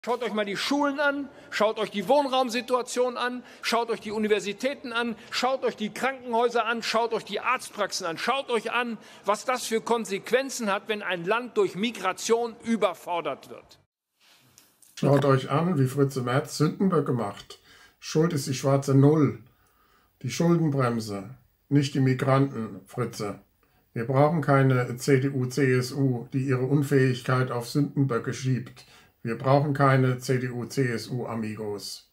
Schaut euch mal die Schulen an, schaut euch die Wohnraumsituation an, schaut euch die Universitäten an, schaut euch die Krankenhäuser an, schaut euch die Arztpraxen an, schaut euch an, was das für Konsequenzen hat, wenn ein Land durch Migration überfordert wird. Schaut euch an, wie Fritze Merz Sündenböcke macht. Schuld ist die schwarze Null, die Schuldenbremse, nicht die Migranten, Fritze. Wir brauchen keine CDU, CSU, die ihre Unfähigkeit auf Sündenböcke schiebt. Wir brauchen keine CDU, CSU, Amigos.